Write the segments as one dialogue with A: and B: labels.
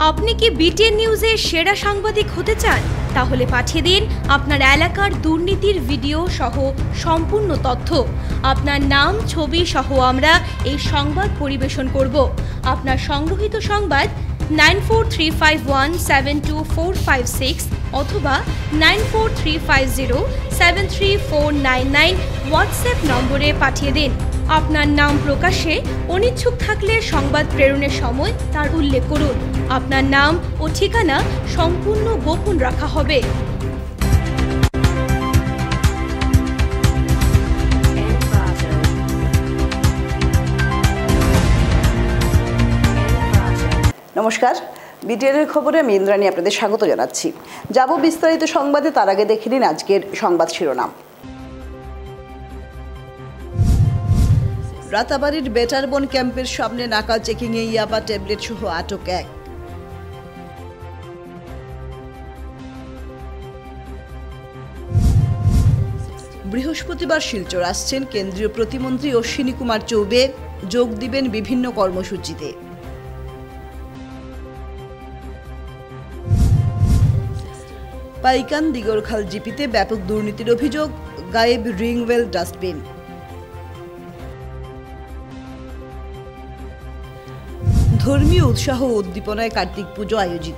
A: আপনি কি বিটিএন নিউজের সেরা সাংবাদিক হতে চান? তাহলে পাঠিয়ে দিন আপনার এলাকার দুর্নীতির ভিডিও সহ সম্পূর্ণ তথ্য। আপনার নাম, ছবি সহ আমরা এই সংবাদ পরিবেশন করব। আপনার সংগ্রহীত সংবাদ 9435172456 অথবা 9435073499 হোয়াটসঅ্যাপ নম্বরে পাঠিয়ে দিন। আপনার নাম প্রকাশে অনিচ্ছুক থাকলে সংবাদ প্রেরণের সময় তার উল্লেখ করুন। আপনার নাম ও ঠিকানা সম্পূর্ণ গোপন রাখা হবে।
B: নমস্কার, বিটিএনের খবরে আমি ইন্দ্রাণী আপনাদের স্বাগত জানাচ্ছি। যাব বিস্তারিত সংবাদে, তার আগে দেখে নিন আজকের সংবাদ শিরোনাম। রাতাবাড়ির বেটারবন ক্যাম্পের সামনে নাকা চেকিংয়ে ইয়াবা ট্যাবলেট সহ আটক এক। বৃহস্পতিবার শিলচর আসছেন কেন্দ্রীয় প্রতিমন্ত্রী অশ্বিনী কুমার চৌবে, যোগ দিবেন বিভিন্ন কর্মসূচিতে। পাইকান দিগরখাল জিপিতে ব্যাপক দুর্নীতির অভিযোগ, গায়েব রিংওয়েল ডাস্টবিন। ধর্মীয় উৎসাহ ও উদ্দীপনায় কার্তিক পুজো আয়োজিত।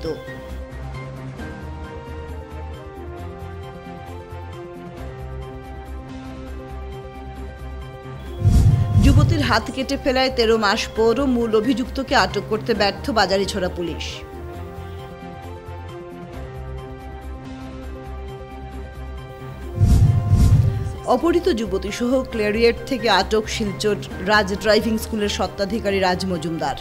B: যুবতীর হাত কেটে ফেলায় 13 মাস পরও মূল অভিযুক্তকে আটক করতে ব্যর্থ বাজারিছড়া পুলিশ। অপহৃত যুবতী সহ ক্লেরিয়েট থেকে আটক শিলচর রাজ ড্রাইভিং স্কুলের স্বত্বাধিকারী রাজ মজুমদার।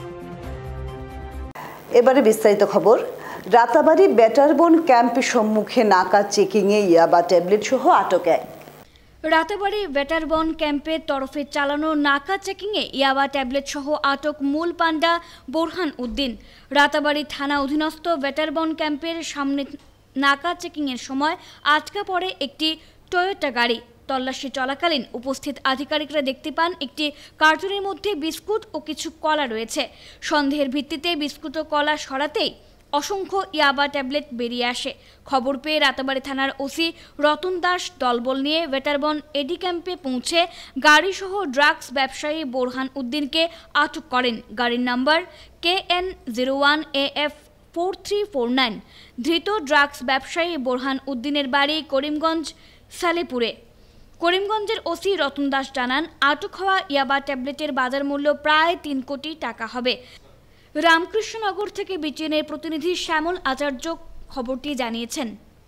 B: এবারে বিস্তারিত খবর। রাতাবাড়ি বেটারবন ক্যাম্পের সম্মুখে নাকা চেকিংয়ে ইয়াবা ট্যাবলেট সহ আটক এক।
C: রাতাবাড়ি বেটারবন ক্যাম্পের তরফে চালানো নাকা চেকিংয়ে ইয়াবা ট্যাবলেট সহ আটক মূল পান্ডা বোরহান উদ্দিন। রাতাবাড়ি থানা অধীনস্থ বেটারবন ক্যাম্পের সামনে নাকা চেকিংয়ের সময় আটকা পড়ে একটি টয়োটা গাড়ি। তল্লাশি চলাকালীন উপস্থিত আধিকারিকরা দেখতে পান একটি কার্টুনের মধ্যে বিস্কুট ও কিছু কলা রয়েছে। সন্দেহের ভিত্তিতে বিস্কুট ও কলা সরাতেই অসংখ্য ইয়াবা ট্যাবলেট বেরিয়ে আসে। খবর পেয়ে রাতাবাড়ি থানার ওসি রতন দাস দলবল নিয়ে বেটারবন এডি ক্যাম্পে পৌঁছে গাড়িসহ ড্রাগস ব্যবসায়ী বোরহান উদ্দিনকে আটক করেন। গাড়ির নাম্বার KN01AF 4349। ধৃত ড্রাগস ব্যবসায়ী বোরহান উদ্দিনের বাড়ি করিমগঞ্জ সালেপুরে। করিমগঞ্জের ওসি রতন দাস জানান, আটক হওয়া ইয়াবা ট্যাবলেটের বাজার মূল্য প্রায় 3 কোটি টাকা হবে। রামকৃষ্ণনগর থেকে বিটিএনের প্রতিনিধি শ্যামল আচার্য খবরটি জানিয়েছেন।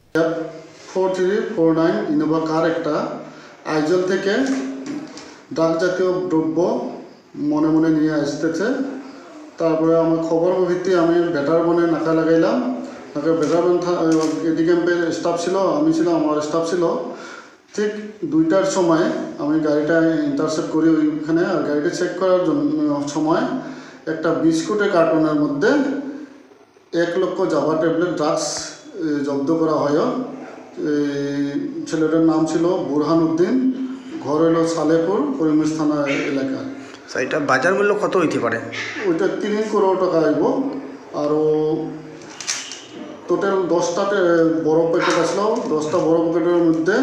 D: 4349 ইনোভা কার একটা আইজল থেকে ড্রাগ জাতীয় দ্রব্য মনে মনে নিয়ে আসতেছে। তারপরে আমার খবর ভিত্তিতে আমি বেটারবনে নাকা লাগাইলাম। বেটারবন এডি ক্যাম্পের স্টাফ ছিল, আমি ছিলাম, আমার স্টাফ ছিল। ঠিক 2টার সময় আমি গাড়িটা ইন্টারসেপ্ট করি ওইখানে। আর গাড়িটা চেক করার সময় একটা বিস্কুটের কার্টনের মধ্যে 1 লক্ষ জাভা ট্যাবলেট ড্রাগস জব্দ করা হয়। ছেলেটার নাম ছিল বোরহান উদ্দিন, ঘর হলো সালেপুর, করিমগঞ্জ থানা এলাকা।
E: এটা বাজার মূল্য কত হইতে পারে?
D: ওইটা 3 কোটি টাকা আইব। আরও টোটাল 10টা বড় প্যাকেট আসলো। 10টা বড় প্যাকেটের মধ্যে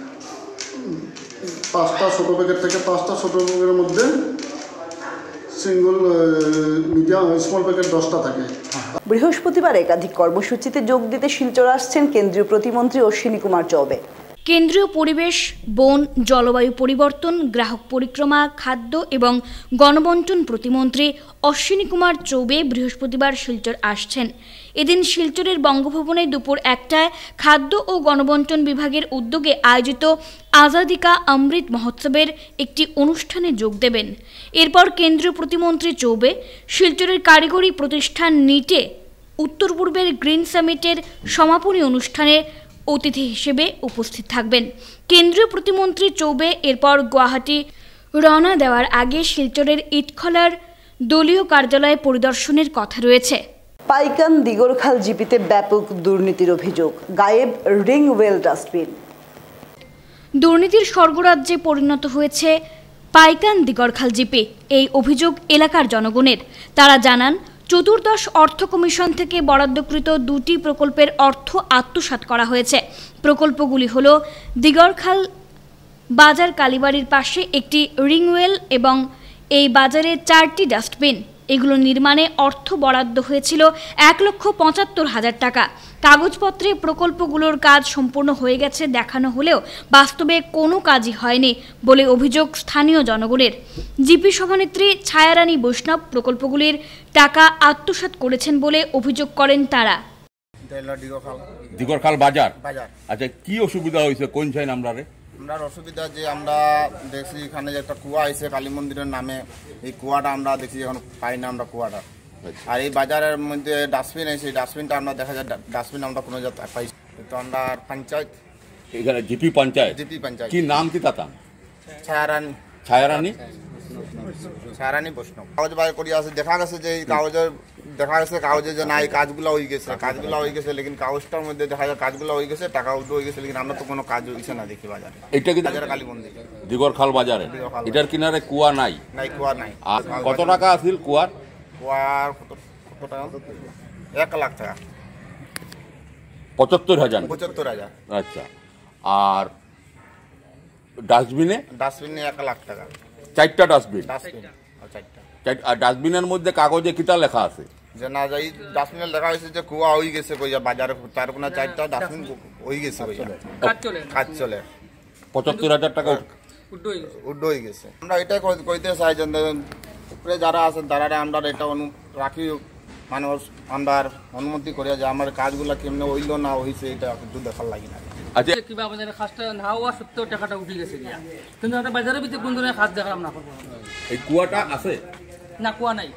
D: 5টা ছোটো প্যাকেট থেকে 5টা ছোটো প্যাকেটের মধ্যে সিঙ্গল মিডিয়াম স্মল প্যাকেট 10টা থাকে।
B: বৃহস্পতিবার একাধিক কর্মসূচিতে যোগ দিতে শিলচর আসছেন কেন্দ্রীয় প্রতিমন্ত্রী অশ্বিনী কুমার চৌবে।
C: কেন্দ্রীয় পরিবেশ, বন, জলবায়ু পরিবর্তন, গ্রাহক পরিক্রমা, খাদ্য এবং গণবন্টন প্রতিমন্ত্রী অশ্বিনী কুমার চৌবে বৃহস্পতিবার শিলচর আসছেন। এদিন শিলচরের বঙ্গভবনে দুপুর 1টায় খাদ্য ও গণবন্টন বিভাগের উদ্যোগে আয়োজিত আজাদি কা অমৃত মহোৎসবের একটি অনুষ্ঠানে যোগ দেবেন। এরপর কেন্দ্রীয় প্রতিমন্ত্রী চৌবে শিলচরের কারিগরি প্রতিষ্ঠান নিটে উত্তর পূর্বের গ্রিন সামিটের সমাপনী অনুষ্ঠানে অতিথি হিসেবে উপস্থিত থাকবেন। কেন্দ্রীয় প্রতিমন্ত্রী চৌবে এরপর গুয়াহাটি রওনা দেওয়ার আগে শিলচরের ইটখলার দলীয় কার্যালয় পরিদর্শনের কথা রয়েছে।
B: পাইকান দিগরখাল জিপিতে ব্যাপক দুর্নীতির অভিযোগ, গায়েব রিংওয়েল ডাস্টবিন।
C: দুর্নীতির স্বর্গরাজ্যে পরিণত হয়েছে পাইকান দিগরখাল জিপি। এই অভিযোগ এলাকার জনগণের। তারা জানান, চতুর্দশ অর্থ কমিশন থেকে বরাদ্দকৃত 2টি প্রকল্পের অর্থ আত্মসাৎ করা হয়েছে। প্রকল্পগুলি হল দিগরখাল বাজার কালীবাড়ির পাশে একটি রিংওয়েল এবং এই বাজারে 4টি ডাস্টবিন। এগুলো নির্মাণে অর্থ বরাদ্দ হয়েছিল 1,75,000 টাকা। কাগজপত্রে প্রকল্পগুলোর কাজ সম্পূর্ণ হয়ে গেছে দেখানো হলেও বাস্তবে কোনো কাজই হয়নি বলে অভিযোগ স্থানীয় জনগণের। জিপি সভানেত্রী ছায়ারানী বৈষ্ণব প্রকল্পগুলির টাকা আত্মসাৎ করেছেন বলে অভিযোগ করেন তারা।
F: দিগরখাল বাজার। আচ্ছা, কি অসুবিধা হয়েছে কোন সাইন আমরা
G: অসুবিধা যে আমরা দেখছি এখানে যে একটা কুয়া আছে কালী মন্দিরের নামে, এই কুয়াটা আমরা দেখছি এখন পাই না আমরা কুয়াটা। আর এই বাজারের মধ্যে ডাস্টবিন আছে, এই ডাস্টবিনটা আমরা দেখা যায় ডাস্টবিন আমরা কোনো পাইছি তো আমরা পঞ্চায়েত
F: এখানে জিপি পঞ্চায়েত কি নাম কি তাতা? ছায়ারানী বৈষ্ণব।
G: কাগজ বাইর করি আছে, দেখা গেছে যে এই কাগজে যে না এই কাজগুলো হয়ে গেছে লেকিন কাগজটার মধ্যে দেখা যায় কাজগুলো হয়ে গেছে, টাকা উঠে হয়ে গেছে, লেকিন আমরা তো কোনো কাজ হয়েছে না দেখি বাজারে।
F: এটা কি
G: বাজারে কালী মন্দির
F: দিগরখাল বাজারে? এটার কিনারে কুয়া নাই?
G: কুয়া নাই।
F: আর কত টাকা আছিল কুয়ার?
G: কত টাকা? 1 লাখ টাকা।
F: 75,000। আচ্ছা, আর ডাস্টবিনে
G: 1 লাখ টাকা।
F: 4টা ডাস্টবিন।
G: 4টা।
F: আর ডাস্টবিনের মধ্যে কাগজে কিতা লেখা আছে?
G: যে না যাই ডাস্টবিনে লেখা হয়েছে যে কুয়া হয়ে গেছে কইয়া বাজারে 4 ডাস্টবিন হয়ে গেছে কইয়া কাজ চলে
F: 75,000 টাকা
G: উড্ড হয়ে গেছে। আমরা এটাই কইতে চাই যে উপরে যারা আছেন তারা আমরা এটা রাখি মানুষ আমরা অনুমতি করিয়া যে আমার কাজগুলো কেমনে হইলো না হইছে এটা একটু দেখার লাগি না।
F: আচ্ছা,
H: কিবা বাজারে খাসটা না হওয়া সত্ত্বেও টাকাটা উঠে গেছে গিয়া, কিন্তু আমরা বাজারের ভিতরে কোন ধরনের খাস দেখালাম না।
F: এই কুয়াটা আছে
H: না? কুয়া নাই।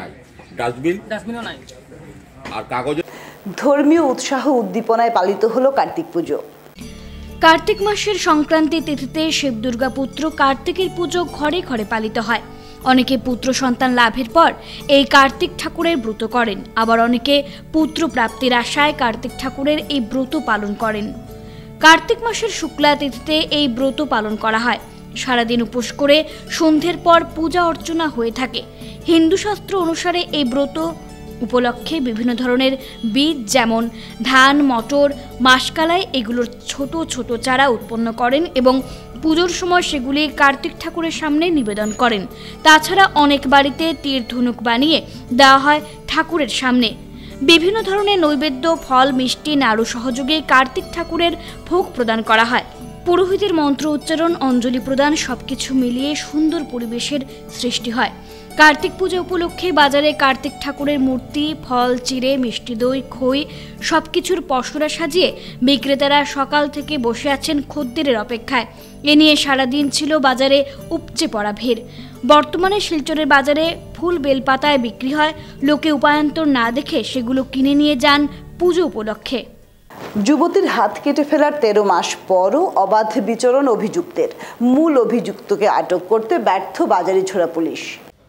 F: ডাস্টবিনও নাই। আর কাগজে
B: ধর্মীয় উৎসাহ উদ্দীপনায় পালিত হলো কার্তিক পুজো।
C: কার্তিক মাসের সংক্রান্তি তিথিতে শিব দুর্গা পুত্র কার্তিকের পুজো ঘরে ঘরে পালিত হয়। অনেকে পুত্র সন্তান লাভের পর এই কার্তিক ঠাকুরের ব্রত করেন, আবার অনেকে পুত্র প্রাপ্তির আশায় কার্তিক ঠাকুরের এই ব্রত পালন করেন। কার্তিক মাসের শুক্লা তিথিতে এই ব্রত পালন করা হয়। সারাদিন উপোস করে সন্ধ্যের পর পূজা অর্চনা হয়ে থাকে। হিন্দু শাস্ত্র অনুসারে এই ব্রত উপলক্ষে বিভিন্ন ধরনের বীজ যেমন ধান, মটর, মাসকালাই এগুলোর ছোট ছোট চারা উৎপন্ন করেন এবং পুজোর সময় সেগুলি কার্তিক ঠাকুরের সামনে নিবেদন করেন। তাছাড়া অনেক বাড়িতে তীর ধনুক বানিয়ে দেওয়া হয় ঠাকুরের সামনে। বিভিন্ন ধরনের নৈবেদ্য, ফল, মিষ্টি, নাড়ু সহযোগে কার্তিক ঠাকুরের ভোগ প্রদান করা হয়। পুরোহিতের মন্ত্র উচ্চারণ, অঞ্জলি প্রদান সবকিছু মিলিয়ে সুন্দর পরিবেশের সৃষ্টি হয়। কার্তিক পূজা উপলক্ষে বাজারে কার্তিক ঠাকুরের মূর্তি, ফল, চিড়ে, মিষ্টি দই, খই সবকিছুর পসরা সাজিয়ে বিক্রেতারা সকাল থেকে বসে আছেন খদ্দেরের অপেক্ষায়। এ নিয়ে সারাদিন ছিল বাজারে উপচে পড়া ভিড়। বর্তমানে শিলচরের বাজারে ফুল বেলপাতায় বিক্রি হয়। লোকে উপায়ান্তর না দেখে সেগুলো কিনে নিয়ে যান পুজো উপলক্ষে।
B: যুবতীর হাত কেটে ফেলার 13 মাস পরও অবাধ বিচরণ অভিযুক্তের। মূল অভিযুক্তকে আটক করতে ব্যর্থ বাজারিছড়া পুলিশ।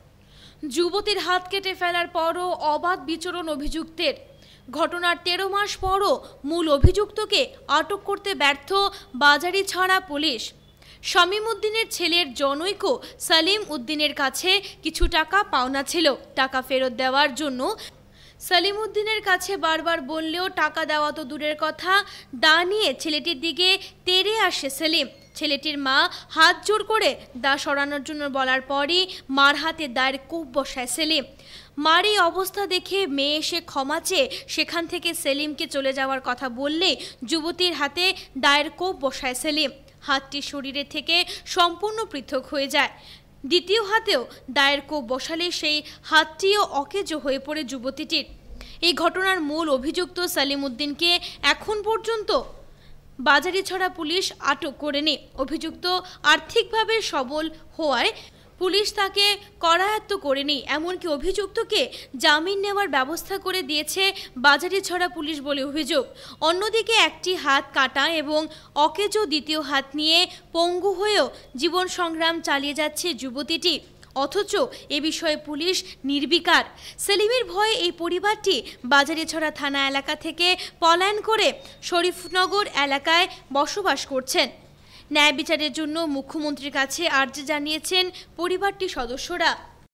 A: যুবতীর হাত কেটে ফেলার পরও অবাধ বিচরণ অভিযুক্তের। ঘটনার 13 মাস পরও মূল অভিযুক্তকে আটক করতে ব্যর্থ বাজারিছড়া পুলিশ। শামীম উদ্দিনের ছেলের জনৈক সালিম উদ্দিনের কাছে কিছু টাকা পাওনা ছিল। টাকা ফেরত দেওয়ার জন্য সালিম উদ্দিনের কাছে বারবার বললেও টাকা দেওয়া তো দূরের কথা, দা নিয়ে ছেলেটির দিকে তেড়ে আসে সেলিম। ছেলেটির মা হাত জোর করে দা সরানোর জন্য বলার পরই মার হাতে দায়ের কোপ বসায় সেলিম। মার এই অবস্থা দেখে মেয়ে এসে ক্ষমা চেয়ে সেখান থেকে সেলিমকে চলে যাওয়ার কথা বললে যুবতীর হাতে দায়ের কোপ বসায় সেলিম। হাতটি শরীরের থেকে সম্পূর্ণ পৃথক হয়ে যায়। দ্বিতীয় হাতেও দায়ের কোপ বসালে সেই হাতটিও অকেজো হয়ে পড়ে যুবতীটির। এই ঘটনার মূল অভিযুক্ত সালিম উদ্দিনকে এখন পর্যন্ত বাজারিছড়া পুলিশ আটক করেনি। অভিযুক্ত আর্থিকভাবে সবল হওয়ায় পুলিশ তাকে করায়ত্ত করেনি, এমনকি অভিযুক্তকে জামিন নেওয়ার ব্যবস্থা করে দিয়েছে বাজারিছড়া পুলিশ বলে অভিযোগ। অন্যদিকে একটি হাত কাটা এবং অকেজো দ্বিতীয় হাত নিয়ে পঙ্গু হয়েও জীবন সংগ্রাম চালিয়ে যাচ্ছে যুবতীটি, অথচ এ বিষয়ে পুলিশ নির্বিকার। সেলিমের ভয়ে এই পরিবারটি বাজারিছড়া থানা এলাকা থেকে পলায়ন করে শরীফনগর এলাকায় বসবাস করছেন। ন্যায় বিচারের জন্য মুখ্যমন্ত্রীর কাছে আর্জি জানিয়েছেন পরিবারটির সদস্যরা।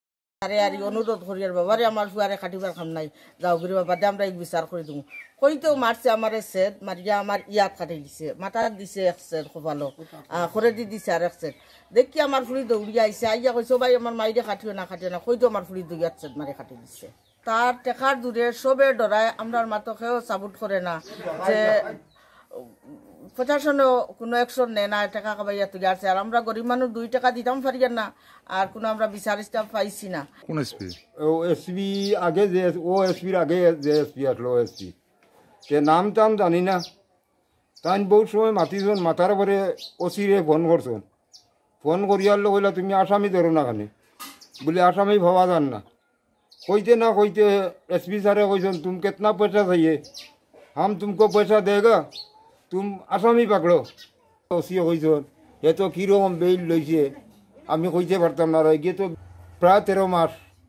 I: আরে আর অনুরোধ করি আর বাবারে আমার ফুয়ারে খাটিবার খাম নাই যাও গরি বাবা দে আমরা এক বিচার করে দেবো কইতেও মারছে আমার সেট মারিয়া আমার ইয়াত কাটি দিছে মাথা দিছে এক সেট খোপালো করে দিছে আর এক সেট দেখি আমার ফুড়ি দৌড়িয়া আইসে আইয়া কইছো ভাই আমার মাইরে খাটিও না কইতো আমার ফুড়ি দুই এক সেট মারে খাটি দিছে তার টেকার দূরে সবে ডরায় আমরা মাতকেও সাপোর্ট করে না যে প্রশাসনও কোনো অ্যাকশন নেয় না টাকা কামাইয়া তুলে আসছে আর আমরা গরিব মানুষ 2 টাকা দিতাম পারি না আর কোনো আমরা বিচার স্টাফ পাইছি না।
J: কোন এসপি? ও এসপি আগে যে ও এসপির আগে যে এসপি আসলো এসপি সে নাম টাম জানি না তাই বহুত সময় মাতিছেন মাথার পরে ওসিরে ফোন করছেন ফোন করিয়ার লোক হইলে তুমি আসামি ধরো না খানে বলে আসামি ভাবা যান না কইতে না কইতে एसपी सारे कइसन तुम कितना पैसा चाहिए हम तुमको पैसा देगा तुम आसामी पकड़ो ओसी कइसन ये तो किरকম বেইল লইছে আমি কইতে পারতাম না গিয়ে তো প্রায় 13 মাস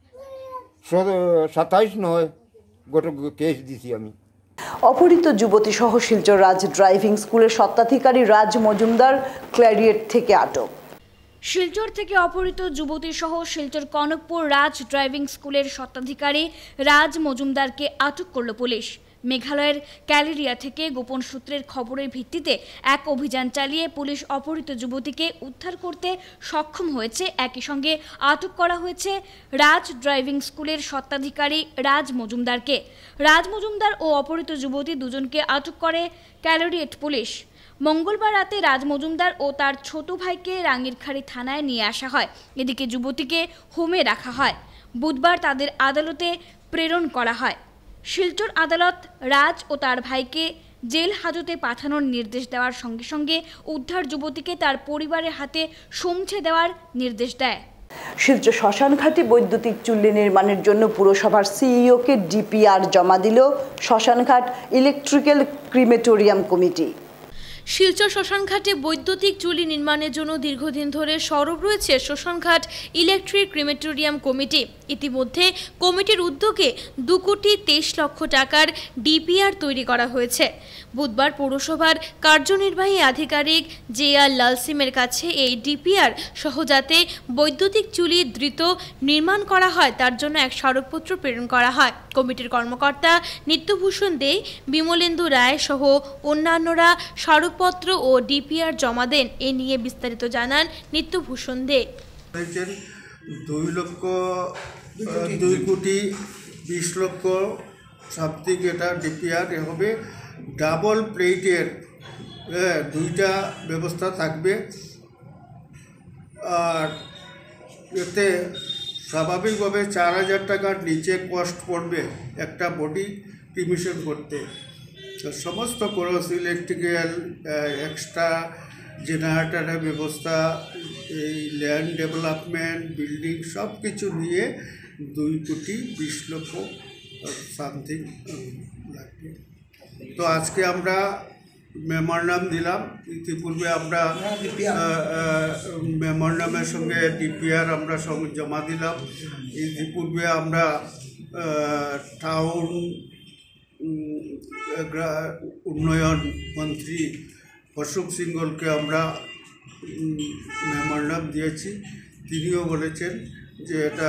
J: 27 নয় গোটা কেস দিছি আমি।
B: অপহৃত যুবতী সহ শিলচর রাজ ড্রাইভিং স্কুলের স্বত্বাধিকারী রাজ মজুমদার ক্ল্যারিয়েট থেকে আটক।
C: শিলচর থেকে অপহৃত যুবতী সহ শিলচর কনকপুর রাজ ড্রাইভিং স্কুলের স্বত্বাধিকারী রাজ মজুমদারকে আটক করল পুলিশ। মেঘালয়ের ক্যালেরিয়া থেকে গোপন সূত্রের খবরের ভিত্তিতে এক অভিযান চালিয়ে পুলিশ অপহৃত যুবতীকে উদ্ধার করতে সক্ষম হয়েছে। একই সঙ্গে আটক করা হয়েছে রাজ ড্রাইভিং স্কুলের স্বত্বাধিকারী রাজ মজুমদারকে। রাজ মজুমদার ও অপহৃত যুবতী দুজনকে আটক করে ক্যালেরিয়েট পুলিশ। মঙ্গলবার রাতে রাজ মজুমদার ও তার ছোট ভাইকে রাঙ্গিরখাড়ি থানায় নিয়ে আসা হয়। এদিকে যুবতীকে হোমে রাখা হয়। বুধবার তাদের আদালতে প্রেরণ করা হয়। শিলচর আদালত রাজ ও তার ভাইকে জেল হাজতে পাঠানোর নির্দেশ দেওয়ার সঙ্গে সঙ্গে উদ্ধার যুবতীকে তার পরিবারের হাতে সমঝে দেওয়ার নির্দেশ দেয়।
B: শিলচর শ্মশানঘাটে বৈদ্যুতিক চুল্লি নির্মাণের জন্য পুরসভার সিইওকে ডিপিআর জমা দিল শ্মশানঘাট ইলেকট্রিক্যাল ক্রিমেটোরিয়াম কমিটি।
A: শিলচর শ্মশানঘাটে বৈদ্যুতিক চুল্লি নির্মাণের জন্য দীর্ঘদিন ধরে সরব রয়েছে শ্মশানঘাট ইলেকট্রিক ক্রিমেটোরিয়াম কমিটি। ইতিমধ্যে কমিটির উদ্যোগে 2 কোটি 23 লক্ষ টাকার ডিপিআর তৈরি করা হয়েছে। বুধবার পৌরসভার কার্যনির্বাহী আধিকারিক JR লালসিমের কাছে এই ডিপিআর সহ যাতে বৈদ্যুতিক চুল্লি দ্রুত নির্মাণ করা হয় তার জন্য এক স্মারকপত্র প্রেরণ করা হয়। কমিটির কর্মকর্তা নিত্যভূষণ দে, বিমলেন্দু রায় সহ অন্যান্যরা স্মারকপত্র ও ডিপিআর জমা দেন। এ নিয়ে বিস্তারিত জানান নিত্যভূষণ দে।
K: 2 কোটি 20 লক্ষ সামথিং এটা ডিপিআর হবে। ডাবল প্লেটের 2টা ব্যবস্থা থাকবে আর এতে স্বাভাবিকভাবে 4000 টাকার নিচে কস্ট পড়বে একটা বডি ক্রিমেশন করতে। সমস্ত খরচ ইলেকট্রিক্যাল এক্সট্রা জেনারেটরের ব্যবস্থা এই ল্যান্ড ডেভেলপমেন্ট বিল্ডিং সব কিছু নিয়ে 2 কোটি 20 লক্ষ সামথিং লাগবে। তো আজকে আমরা মেমোরান্ডাম দিলাম। ইতিপূর্বে আমরা মেমোরান্ডামের সঙ্গে ডিপিআর আমরা জমা দিলাম। ইতিপূর্বে আমরা টাউন উন্নয়ন মন্ত্রী অশোক সিংহলকে আমরা মেমোরান্ডাম দিয়েছি। তিনিও বলেছেন যে এটা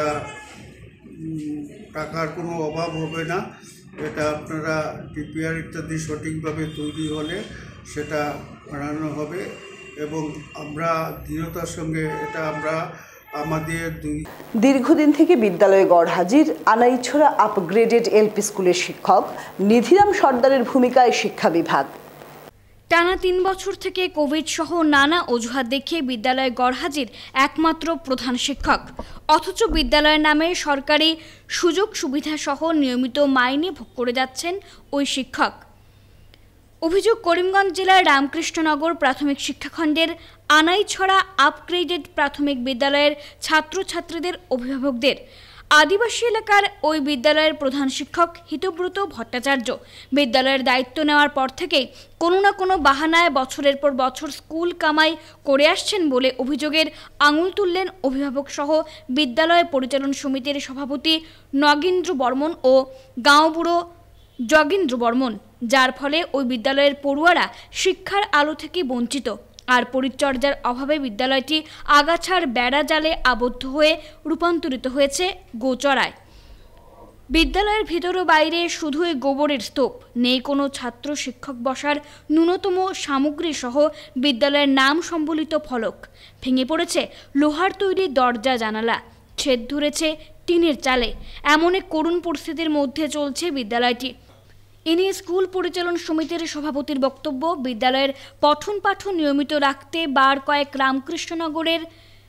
K: টাকার কোনো অভাব হবে না, এটা আপনারা ডিপিআর ইত্যাদি সঠিকভাবে তৈরি হলে সেটা বানানো হবে এবং আমরা দৃঢ়তার সঙ্গে এটা আমরা আমাদের
B: দীর্ঘদিন থেকে বিদ্যালয়ে গড়হাজির আনাইছড়া আপগ্রেডেড এলপি স্কুলের শিক্ষক নিধিরাম সর্দারের ভূমিকায় শিক্ষা বিভাগ।
C: টানা 3 বছর থেকে কোভিড সহ নানা অজুহাত দেখিয়ে বিদ্যালয়ে গড়হাজির একমাত্র প্রধান শিক্ষক, অথচ বিদ্যালয়ের নামে সরকারি সুযোগ সুবিধা সহ নিয়মিত মাইনে ভোগ করে যাচ্ছেন ওই শিক্ষক। অভিযোগ করিমগঞ্জ জেলার রামকৃষ্ণনগর প্রাথমিক শিক্ষাখণ্ডের আনাইছড়া আপগ্রেডেড প্রাথমিক বিদ্যালয়ের ছাত্রছাত্রীদের অভিভাবকদের। আদিবাসী এলাকার ওই বিদ্যালয়ের প্রধান শিক্ষক হিতব্রত ভট্টাচার্য বিদ্যালয়ের দায়িত্ব নেওয়ার পর থেকেই কোনো না কোনো বাহানায় বছরের পর বছর স্কুল কামাই করে আসছেন বলে অভিযোগের আঙুল তুললেন অভিভাবক সহ বিদ্যালয় পরিচালন সমিতির সভাপতি নগেন্দ্র বর্মন ও গাঁওবুড়ো যোগেন্দ্র বর্মন, যার ফলে ওই বিদ্যালয়ের পড়ুয়ারা শিক্ষার আলো থেকে বঞ্চিত। আর পরিচর্যার অভাবে বিদ্যালয়টি আগাছার বেড়া জালে আবদ্ধ হয়ে রূপান্তরিত হয়েছে গোচরায়। বিদ্যালয়ের ভিতর ও বাইরে শুধুই গোবরের স্তূপ, নেই কোনো ছাত্র শিক্ষক বসার ন্যূনতম সামগ্রী সহ বিদ্যালয়ের নাম সম্বলিত ফলক। ভেঙে পড়েছে লোহার তৈরি দরজা জানালা, ছেদ ধরেছে টিনের চালে। এমন এক করুণ পরিস্থিতির মধ্যে চলছে বিদ্যালয়টি। এ নিয়ে স্কুল পরিচালন সমিতির সভাপতির বক্তব্য, বিদ্যালয়ের পঠন পাঠন নিয়মিত রাখতে বার কয়েক রামকৃষ্ণনগরের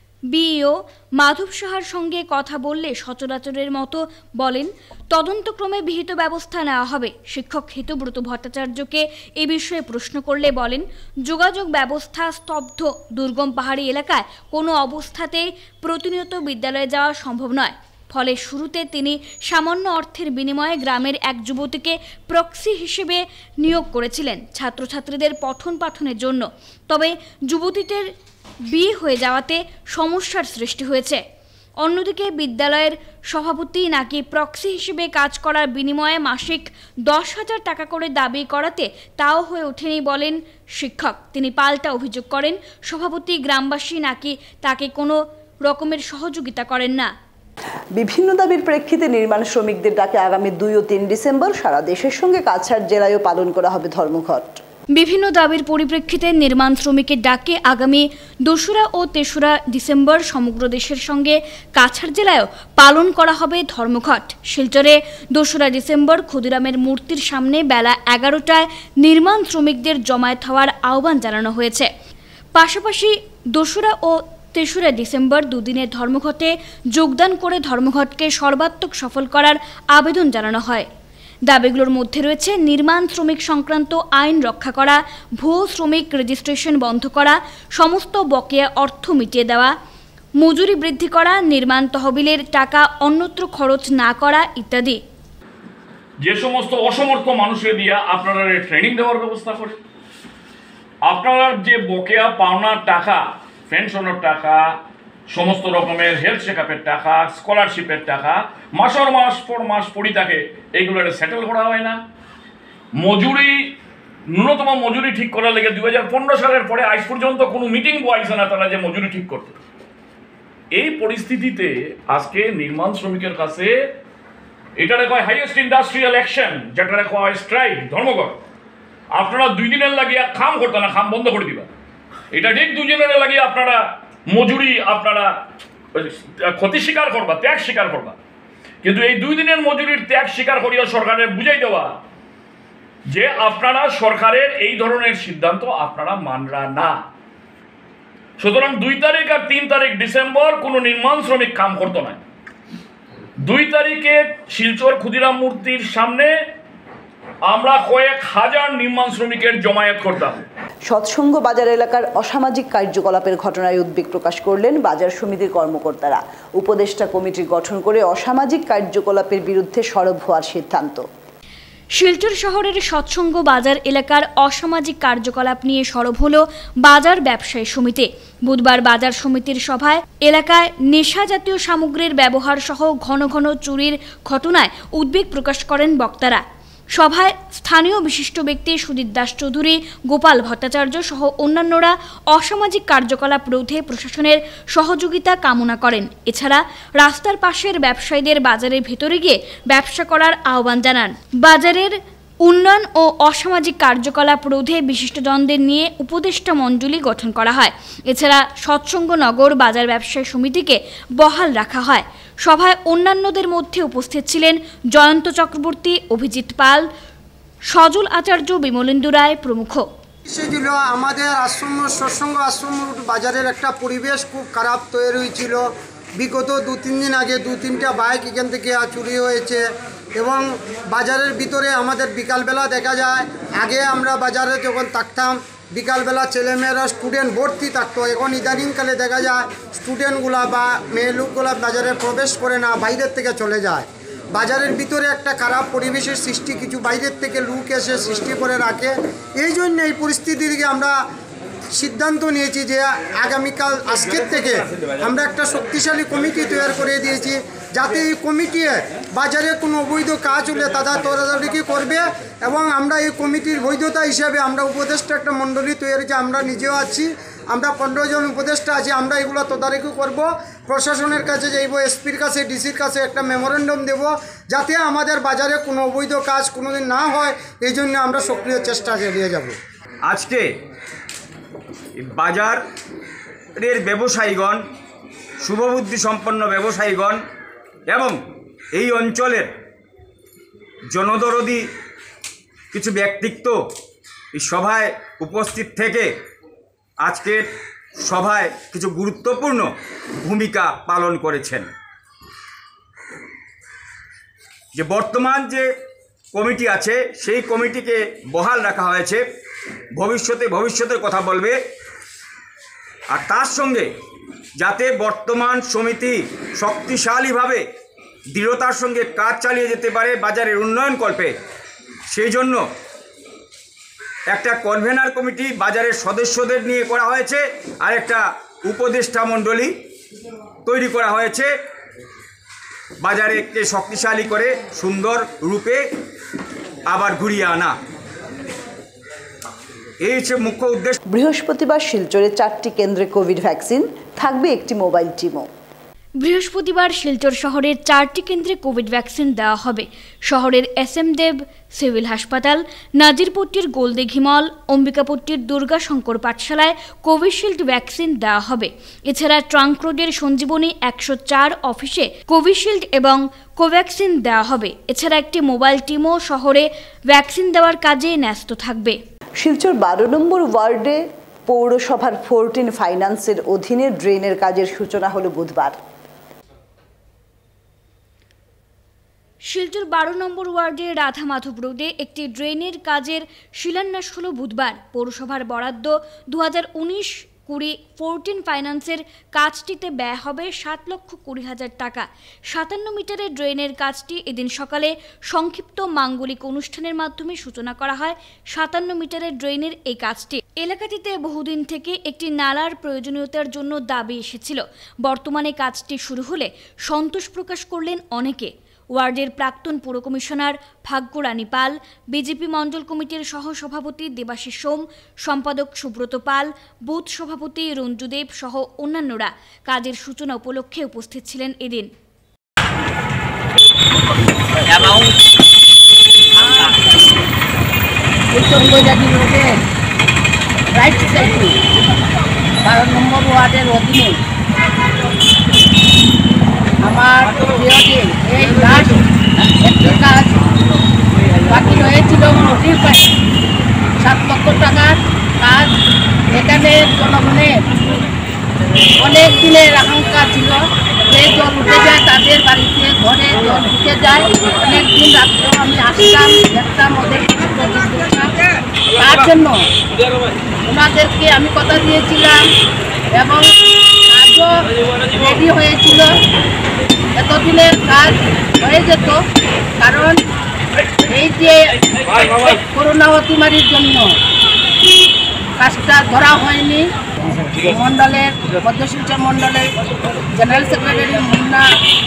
C: বিইও মাধব সাহার সঙ্গে কথা বললে সচরাচরের মতো বলেন তদন্তক্রমে বিহিত ব্যবস্থা নেওয়া হবে। শিক্ষক হিতব্রত ভট্টাচার্যকে এ বিষয়ে প্রশ্ন করলে বলেন যোগাযোগ ব্যবস্থা স্তব্ধ, দুর্গম পাহাড়ি এলাকায় কোনো অবস্থাতেই প্রতিনিয়ত বিদ্যালয়ে যাওয়া সম্ভব নয়। ফলে শুরুতে তিনি সামান্য অর্থের বিনিময়ে গ্রামের এক যুবতীকে প্রক্সি হিসেবে নিয়োগ করেছিলেন ছাত্রছাত্রীদের পঠন পাঠনের জন্য। তবে যুবতীদের বিয়ে হয়ে যাওয়াতে সমস্যার সৃষ্টি হয়েছে। অন্যদিকে বিদ্যালয়ের সভাপতি নাকি প্রক্সি হিসেবে কাজ করার বিনিময়ে মাসিক 10,000 টাকা করে দাবি করাতে তাও হয়ে ওঠেনি বলেন শিক্ষক। তিনি পাল্টা অভিযোগ করেন সভাপতি গ্রামবাসী নাকি তাকে কোনো রকমের সহযোগিতা করেন না।
B: বিভিন্ন দাবির প্রেক্ষিতে নির্মাণ শ্রমিকদের ডাকে আগামী 2 ও 3 ডিসেম্বর সারা দেশের সঙ্গে কাছাড় জেলায়ও পালন করা হবে ধর্মঘট।
C: বিভিন্ন দাবির পরিপ্রেক্ষিতে নির্মাণ শ্রমিকের ডাকে আগামী 2রা ও 3রা ডিসেম্বর সমগ্র দেশের সঙ্গে কাছাড় জেলায়ও পালন করা হবে ধর্মঘট। শিলচরে 2রা ডিসেম্বর ক্ষুদিরামের মূর্তির সামনে বেলা 11টায় নির্মাণ শ্রমিকদের জমায়েত হওয়ার আহ্বান জানানো হয়েছে। পাশাপাশি 2রা ও 3রা ডিসেম্বর দুদিনের ধর্মঘটে যোগদান করে ধর্মঘটকে সর্বাত্মক সফল করার আবেদন জানানো হয়। দাবিগুলোর মধ্যে রয়েছে নির্মাণ শ্রমিক সংক্রান্ত আইন রক্ষা করা, ভুয়ো শ্রমিক রেজিস্ট্রেশন বন্ধ করা, সমস্ত বকেয়া অর্থ মিটিয়ে দেওয়া, মজুরি বৃদ্ধি করা, নির্মাণ তহবিলের টাকা অন্যত্র খরচ না করা ইত্যাদি।
L: যে সমস্ত অসমর্থ মানুষের দিয়ে আপনারা ট্রেনিং দেওয়ার ব্যবস্থা করেন, আপনারা যে বকেয়া পাওনার টাকা, পেনশনের টাকা, সমস্ত রকমের হেলথ চেকআপের টাকা, স্কলারশিপের টাকা মাসের মাস পর মাস পড়ি থাকে, এইগুলো সেটেল করা হয় না। মজুরি, ন্যূনতম মজুরি ঠিক করার লেগে 2015 সালের পরে আজ পর্যন্ত কোনো মিটিং বসাইছে না তারা যে মজুরি ঠিক করতে। এই পরিস্থিতিতে আজকে নির্মাণ শ্রমিকের কাছে এটারে কয় হাইয়েস্ট ইন্ডাস্ট্রিয়াল অ্যাকশন, যেটারে কয় স্ট্রাইক, ধর্মঘট। আপনারা 2 দিনের লাগিয়ে খাম করতে না, খাম বন্ধ করে দিবা। এটা ঠিক 2 দিনের লাগিয়ে আপনারা মজুরি আপনারা ক্ষতি স্বীকার করবা, ত্যাগ স্বীকার করবা, কিন্তু এই 2 দিনের মজুরির ত্যাগ স্বীকার করিয়া সরকারের বুঝাই দেওয়া যে আপনারা সরকারের এই ধরনের সিদ্ধান্ত আপনারা মানরা না। সুতরাং 2 তারিখ আর 3 তারিখ ডিসেম্বর কোনো নির্মাণ শ্রমিক কাম করতো না। 2 তারিখে শিলচর ক্ষুদিরাম মূর্তির সামনে আমরা কয়েক হাজার নির্মাণ শ্রমিকের জমায়েত করতাম।
B: সৎসঙ্গ বাজার এলাকার অসামাজিক কার্যকলাপের ঘটনায় উদ্বেগ প্রকাশ করলেন বাজার সমিতির কর্মকর্তারা। উপদেষ্টা কমিটি গঠন করে অসামাজিক কার্যকলাপের বিরুদ্ধে সরব হওয়ার সিদ্ধান্ত।
C: শিলচর শহরের সৎসঙ্গ বাজার এলাকার অসামাজিক কার্যকলাপ নিয়ে সরব হলো বাজার ব্যবসায়ী সমিতি। বুধবার বাজার সমিতির সভায় এলাকায় নেশা জাতীয় সামগ্রীর ব্যবহার সহ ঘন ঘন চুরির ঘটনায় উদ্বেগ প্রকাশ করেন বক্তারা। সভায় স্থানীয় বিশিষ্ট ব্যক্তি সুজিত দাস চৌধুরী, গোপাল ভট্টাচার্য সহ অন্যান্যরা অসামাজিক কার্যকলাপ রোধে প্রশাসনের সহযোগিতা কামনা করেন। এছাড়া রাস্তার পাশের ব্যবসায়ীদের বাজারের ভেতরে গিয়ে ব্যবসা করার আহ্বান জানান। বাজারের উন্নয়ন ও অসামাজিক কার্যকলাপ রোধে বিশিষ্টজনদের নিয়ে উপদেষ্টা মণ্ডলী গঠন করা হয়। এছাড়া সৎসঙ্গ নগর বাজার ব্যবসায়ী সমিতিকে বহাল রাখা হয়। সভায় অন্যান্যদের মধ্যে উপস্থিত ছিলেন জয়ন্ত চক্রবর্তী, অভিজিৎ পাল, সজল আচার্য, বিমলেন্দু রায় প্রমুখ।
M: ছিল আমাদের আশ্রম, সৎসঙ্গ আশ্রম বাজারের একটা পরিবেশ খুব খারাপ তৈরি হয়েছিল। বিগত 2-3 দিন আগে 2-3টা বাইক এখান থেকে চুরি হয়েছে এবং বাজারের ভিতরে আমাদের বিকালবেলা দেখা যায়, আগে আমরা বাজারে যখন থাকতাম বিকালবেলা ছেলেমেয়েরা স্টুডেন্ট ভর্তি থাকতো, এখন ইদানিংকালে দেখা যায় স্টুডেন্টগুলা বা মেয়ে লোকগুলা বাজারে প্রবেশ করে না, বাইরের থেকে চলে যায়। বাজারের ভিতরে একটা খারাপ পরিবেশের সৃষ্টি, কিছু বাইরের থেকে লোক এসে সৃষ্টি করে রাখে। এই জন্য এই পরিস্থিতি থেকে আমরা সিদ্ধান্ত নিয়েছি যে আগামীকাল আজকের থেকে আমরা একটা শক্তিশালী কমিটি তৈরি করে দিয়েছি, যাতে এই কমিটি বাজারে কোনো অবৈধ কাজ হলে তারা তদারকি করবে এবং আমরা এই কমিটির বৈধতা হিসাবে আমরা উপদেষ্টা একটা মণ্ডলী তৈরি, আমরা নিজেও আছি। আমরা 15 জন উপদেষ্টা আছি, আমরা এগুলো তদারকি করব, প্রশাসনের কাছে যাইব, এসপির কাছে, ডিসির কাছে একটা মেমোরেন্ডাম দেব, যাতে আমাদের বাজারে কোনো অবৈধ কাজ কোনোদিন না হয়। এই জন্য আমরা সক্রিয় চেষ্টা চালিয়ে যাব।
N: আজকে বাজারের ব্যবসায়ীগণ, শুভবুদ্ধি সম্পন্ন ব্যবসায়ীগণ এবং এই অঞ্চলের জনদরদি কিছু ব্যক্তিত্ব এই সভায় উপস্থিত থেকে আজকের সভায় কিছু গুরুত্বপূর্ণ ভূমিকা পালন করেছেন। যে বর্তমান যে কমিটি আছে সেই কমিটিকে বহাল রাখা হয়েছে, ভবিষ্যতের কথা বলবে, আর তার সঙ্গে যাতে বর্তমান সমিতি শক্তিশালীভাবে দৃঢ়তার সঙ্গে কাজ চালিয়ে যেতে পারে বাজারের উন্নয়ন কল্পে, সেই জন্য একটা কনভেনার কমিটি বাজারের সদস্যদের নিয়ে করা হয়েছে, আর একটা উপদেষ্টা মণ্ডলী তৈরি করা হয়েছে বাজারকে শক্তিশালী করে সুন্দর রূপে আবার ঘুরিয়ে আনা। এই হচ্ছে মুখ্য উদ্দেশ্য।
B: বৃহস্পতিবার শিলচরে 4টি কেন্দ্রে কোভিড ভ্যাকসিন, থাকবে একটি মোবাইল টিমও।
C: বৃহস্পতিবার শিলচর শহরের 4টি কেন্দ্রে কোভিড ভ্যাকসিন দেওয়া হবে। শহরের SM দেব সিভিল হাসপাতাল, নাজিরপট্টির গোলদিঘি মল, অম্বিকাপট্টির দুর্গাশঙ্কর পাঠশালায় কোভিশিল্ড ভ্যাকসিন দেওয়া হবে। এছাড়া ট্রাঙ্ক রোডের সঞ্জীবনী 104 অফিসে কোভিশিল্ড এবং কোভ্যাক্সিন দেওয়া হবে। এছাড়া একটি মোবাইল টিমও শহরে ভ্যাকসিন দেওয়ার কাজে ন্যস্ত থাকবে।
B: শিলচর 12 নম্বর ওয়ার্ডে পৌরসভার 14 ফাইন্যান্সের অধীনে ড্রেনের কাজের সূচনা হলো বুধবার।
C: শিলচর 12 নম্বর ওয়ার্ডের রাধা মাধব রোডে একটি ড্রেনের কাজের শিলান্যাস হলো বুধবার। পৌরসভার বরাদ্দ 2019-20 14 ফাইন্যান্সের কাজটিতে ব্যয় হবে 7,20,000 টাকা। 57 মিটারের ড্রেনের কাজটি এদিন সকালে সংক্ষিপ্ত মাঙ্গলিক অনুষ্ঠানের মাধ্যমে সূচনা করা হয়। 57 মিটারের ড্রেনের এই কাজটি এলাকাটিতে বহুদিন থেকে একটি নালার প্রয়োজনীয়তার জন্য দাবি এসেছিল। বর্তমানে কাজটি শুরু হলে সন্তোষ প্রকাশ করলেন অনেকে। ওয়ার্ডের প্রাক্তন পুর কমিশনার ভাগ্যরানী পাল, বিজেপি মণ্ডল কমিটির সহসভাপতি দেবাশিস সোম, সম্পাদক সুব্রত পাল, বুথ সভাপতি রঞ্জুদেব সহ অন্যান্যরা কাজের সূচনা উপলক্ষে উপস্থিত ছিলেন এদিন।
O: রাইট সাইডে 12 নম্বর ওয়ার্ডের অধীনে আমার এই লাস্ট একটি কাজ বাকি রয়েছিল নদীর পাশে 7 লক্ষ টাকার কাজ। এখানে জনগণের অনেক দিনের আকাঙ্ক্ষা ছিল যে জল উঠে যায়, তাদের বাড়িতে ঘরে জল ঢুকে যায়। অনেক দিন রাত্রেও আমি আসতাম, দেখতাম ওদের তার জন্য ওনাদেরকে আমি কথা দিয়েছিলাম এবং কাজও রেডি হয়েছিল। এতদিনের কাজ হয়ে যেত, কারণ এই যে করোনা অতিমারির জন্য কাজটা ধরা হয়নি। মণ্ডলের মধ্যশিলচর মণ্ডলের জেনারেল সেক্রেটারি মুন্না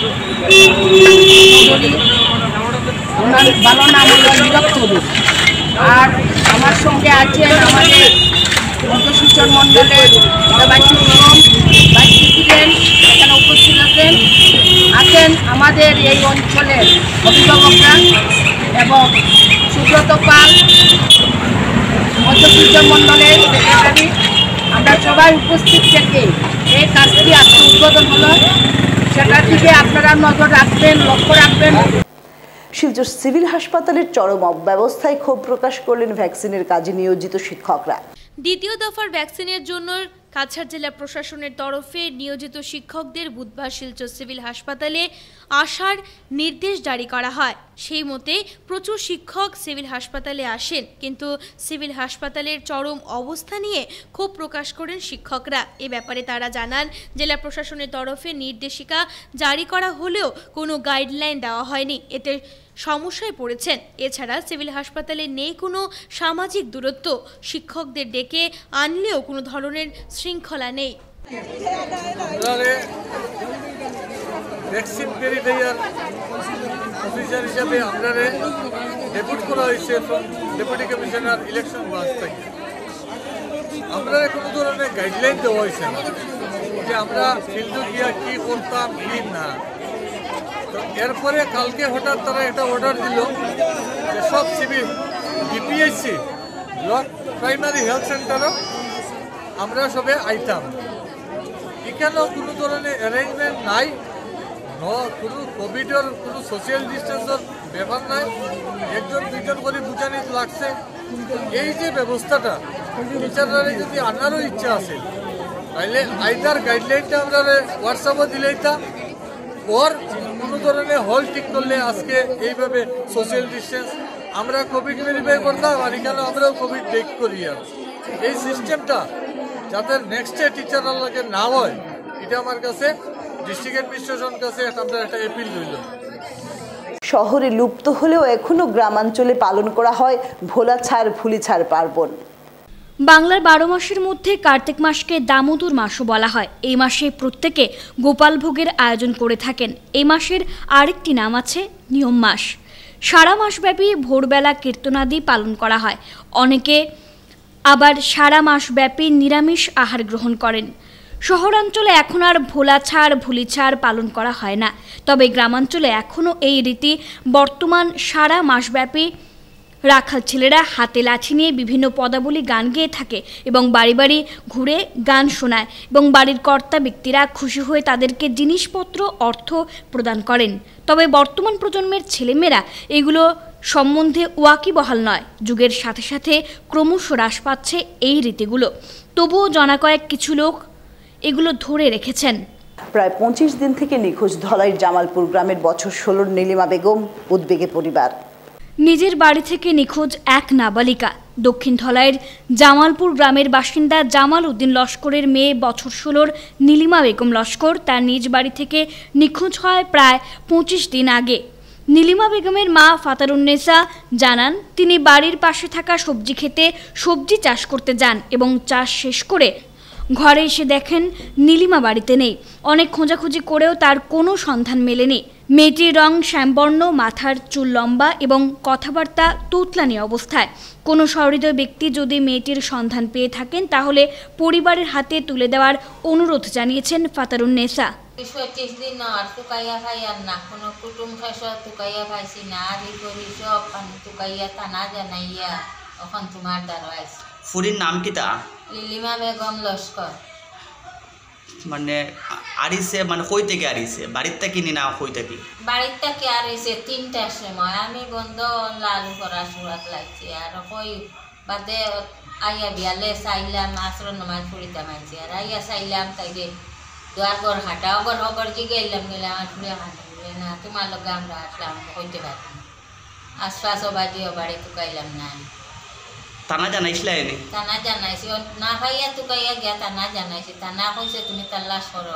O: চৌধুরী, ওনার ভালো নাম হল নীরব চৌধুরী, আর আমার সঙ্গে আছেন আমাদের মধ্যশিলচর মণ্ডলের ভাইস প্রেসিডেন্ট, এখানে উপস্থিত আছেন আমাদের এই অঞ্চলের অভিভাবকরা এবং সুব্রত পাল, মধ্যশিলচর মণ্ডলের সেক্রেটারি। আমরা সবাই উপস্থিত থেকে এই কাজটি আজকে উদ্বোধন হলো, সেটার দিকে আপনারা নজর রাখবেন, লক্ষ্য রাখবেন।
B: শিলচর সিভিল হাসপাতালের চরম অব্যবস্থায় ক্ষোভ প্রকাশ করলেন ভ্যাকসিনের কাজে নিয়োজিত শিক্ষকরা।
A: দ্বিতীয় দফার ভ্যাকসিনের জন্য কাছাড় জেলা প্রশাসনের তরফে নিয়োজিত শিক্ষকদের বুধবার শিলচর সিভিল হাসপাতালে আসার নির্দেশ জারি করা হয়। সেই মতে প্রচুর শিক্ষক সিভিল হাসপাতালে আসেন, কিন্তু সিভিল হাসপাতালের চরম অবস্থা নিয়ে ক্ষোভ প্রকাশ করেন শিক্ষকরা। এ ব্যাপারে তারা জানান, জেলা প্রশাসনের তরফে নির্দেশিকা জারি করা হলেও কোনো গাইডলাইন দেওয়া হয়নি, এতে সমস্যায় পড়েছেন। এছাড়া সিভিল হাসপাতালে নেই কোনো সামাজিক দূরত্ব, শিক্ষকদের ডেকে আনলেও কোনো ধরনের শৃঙ্খলা নেই।
P: ভ্যাকসিন ভেরিফায়ার অফিসার হিসাবে আমরা ডেপুট করা হয়েছে ডেপুটি কমিশনার ইলেকশন ব্রাঞ্চ থেকে। আমরা কোনো ধরনের গাইডলাইন দেওয়া হয়েছে না যে আমরা ফিল্ডে গিয়া কী করতাম কি না। তো এরপরে কালকে হঠাৎ তারা একটা অর্ডার দিল যে সব civil DPHC block primary health সেন্টারও আমরা সবে আইতাম। এখানেও কোনো ধরনের অ্যারেঞ্জমেন্ট নাই, কোনো কোভিডের কোনো সোশ্যাল ডিস্টেন্সের ব্যাপার নাই, একজন দুইজন করে বুঝানি লাগছে। এই যে ব্যবস্থাটা টিচাররা যদি আনারও ইচ্ছা আছে তাহলে আইদার গাইডলাইনটা আমরা হোয়াটসঅ্যাপও দিলেইতা ওর কোনো ধরনের হল ঠিক করলে আজকে এইভাবে সোশ্যাল ডিস্টেন্স আমরা কোভিড ভেরিফাই করতাম আর এখানে আমরাও কোভিড চেক করি। আর এই সিস্টেমটা যাতে নেক্সটে টিচাররা লাগে না হয় এটা আমার কাছে ডিস্ট্রিক্ট অ্যাডমিনিস্ট্রেশন কাছে আমরা একটা অ্যাপিল রইল।
B: শহরে লুপ্ত হলেও এখনো গ্রামাঞ্চলে পালন করা হয় ভোলা ছাড় ভুলি ছাড় পার্বণ।
C: বাংলার 12 মাসের মধ্যে কার্তিক মাসকে দামোদর মাসও বলা হয়। এই মাসে প্রত্যেকে গোপাল ভোগের আয়োজন করে থাকেন। এই মাসের আরেকটি নাম আছে নিয়ম মাস। সারা মাসব্যাপী ভোরবেলা কীর্তনাদি পালন করা হয়। অনেকে আবার সারা মাসব্যাপী নিরামিষ আহার গ্রহণ করেন। শহরাঞ্চলে এখন আর ভোলা ছাড় ভুলি ছাড় পালন করা হয় না, তবে গ্রামাঞ্চলে এখনও এই রীতি বর্তমান। সারা মাসব্যাপী রাখাল ছেলেরা হাতে লাঠি নিয়ে বিভিন্ন পদাবলী গান গেয়ে থাকে এবং বাড়ি বাড়ি ঘুরে গান শোনায় এবং বাড়ির কর্তা ব্যক্তিরা খুশি হয়ে তাদেরকে জিনিসপত্র অর্থ প্রদান করেন। তবে বর্তমান প্রজন্মের ছেলেমেয়েরা এগুলো সম্বন্ধে ওয়াকিবহাল নয়। যুগের সাথে সাথে ক্রমশ হ্রাস পাচ্ছে এই রীতিগুলো, তবুও জনাকয়েক কিছু লোক এগুলো ধরে রেখেছেন।
B: প্রায় 25 দিন থেকে নিখোঁজ ধলাইয়ের জামালপুর গ্রামের বছর 16 নীলিমা বেগম, উদ্বেগে পরিবার।
C: নিজের বাড়ি থেকে নিখোঁজ এক নাবালিকা। দক্ষিণ ধলাইয়ের জামালপুর গ্রামের বাসিন্দা জামাল উদ্দিন লস্করের মেয়ে বছর 16 নীলিমা বেগম লস্কর তার নিজ বাড়ি থেকে নিখোঁজ হয় প্রায় 25 দিন আগে। নীলিমা বেগমের মা ফাতারুন্নেসা জানান, তিনি বাড়ির পাশে থাকা সবজি খেতে সবজি চাষ করতে যান এবং চাষ শেষ করে ঘরে এসে দেখেন নীলিমা বাড়িতে নেই। অনেক খোঁজাখুঁজি করেও তার কোনো সন্ধান মেলেনি। মেয়েটির রং শ্যামবর্ণ, মাথার চুল লম্বা এবং কথাবার্তা তোতলানি অবস্থায়। কোনো সহৃদয় ব্যক্তি যদি মেয়েটির সন্ধান পেয়ে থাকেন তাহলে পরিবারের হাতে তুলে দেওয়ার অনুরোধ জানিয়েছেন ফাতারুন্নেসা।
Q: 25 দিন আর তুকাইয়া খাই আর না, কোনো কুটুম খাইছ তুকাইয়া খাইছি না, আর এই করি সব তুকাইয়া থানা জানাইয়া এখন তোমার দ্বারা আইছি।
R: ফুরির নাম কি তা?
Q: নীলিমা বেগম লস্কর।
R: মানে আরিছে মানে কই থেকে আরিছে? বাড়ির থেকে না কই থেকে?
Q: বাড়ির থেকে আরিছে 3টার সময়। আমি বন্ধ লালু করা সুরাত লাগছি আর কই বাদে আইয়া বিয়ালে চাইলাম আসর নমাজ পড়িতাম আইছি আর আইয়া চাইলাম তাইকে দুয়ার ঘর হাঁটা অগর অগর জিগাইলাম গেলে আমার ফুড়ে হাঁটা না তোমার লগে আমরা আসলাম কইতে পারি আশপাশ বাজিও বাড়ি তুকাইলাম না।
R: থানা জানাইছিলা? এনে
Q: থানা জানাইছি না ভাইয়া তুকাইয়া গিয়া থানা জানাইছি। থানা কইছে তুমি তাল্লাশ করো।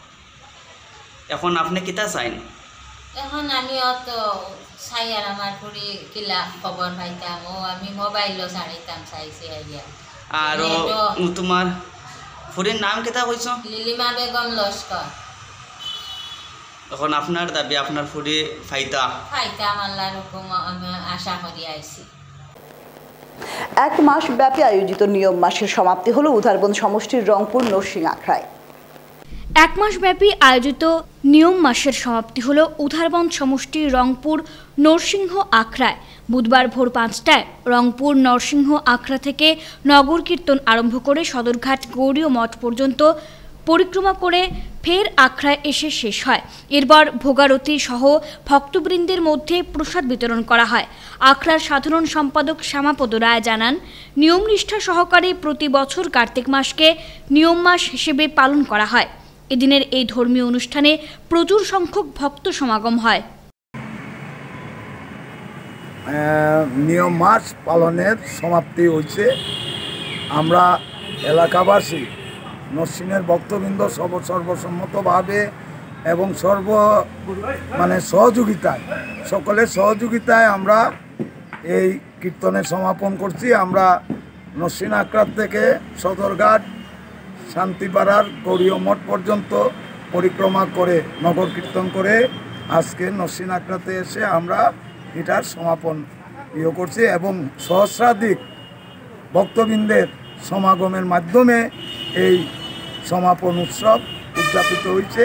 R: এখন আপনি কিতা চাইন?
Q: এখন আমি অত চাই আর আমার ফুড়ি কিলা খবর পাইতাম ও আমি মোবাইলও ছাড়িতাম চাইছি আইয়া।
R: আর তোমার ফুরির নাম কিতা কইছ?
Q: নীলিমা বেগম লস্কর।
R: এখন আপনার দাবি আপনার ফুরি ফাইতাম
Q: আল্লাহর হুকুম আমি আশা করি আইছি।
B: 1 মাস ব্যাপী আয়োজিত নিয়ম মাসের সমাপ্তি হলো উধারবন সমষ্টির রংপুর নরসিং আখড়ায়।
C: 1 মাস ব্যাপী আয়োজিত নিয়ম মাসের সমাপ্তি হলো উধারবন সমষ্টির রংপুর নরসিংহ আখড়ায়। বুধবার ভোর 5টায় রংপুর নরসিংহ আখড়া থেকে নগর কীর্তন আরম্ভ করে সদরঘাট গৌরীয় মঠ পর্যন্ত পরিক্রমা করে ফের আখড়ায় এসে শেষ হয়। এরপর ভোগারতি সহ ভক্তবৃন্দের মধ্যে প্রসাদ বিতরণ করা হয়। আখড়ার সাধারণ সম্পাদক শ্যামাপদ রায় জানান, নিয়ম নিষ্ঠা সহকারে প্রতি বছর কার্তিক মাসকে নিয়ম মাস হিসেবে পালন করা হয়। এদিনের এই ধর্মীয় অনুষ্ঠানে প্রচুর সংখ্যক ভক্ত সমাগম হয়।
S: নিয়ম মাস পালনের সমাপ্তি হয়েছে। আমরা এলাকাবাসী নরসিংহের ভক্তবৃন্দ সর্বসম্মতভাবে এবং সহযোগিতায় সকলের সহযোগিতায় আমরা এই কীর্তনের সমাপন করছি। আমরা নরসিংহ আখড়া থেকে সদরঘাট শান্তিপাড়ার গৌরীয় মঠ পর্যন্ত পরিক্রমা করে নগর কীর্তন করে আজকে নরসিংহ আখড়াতে এসে আমরা এটার সমাপন করছি এবং সহস্রাধিক ভক্তবৃন্দের সমাগমের মাধ্যমে এই সমাপন উৎসব উদযাপিত হয়েছে।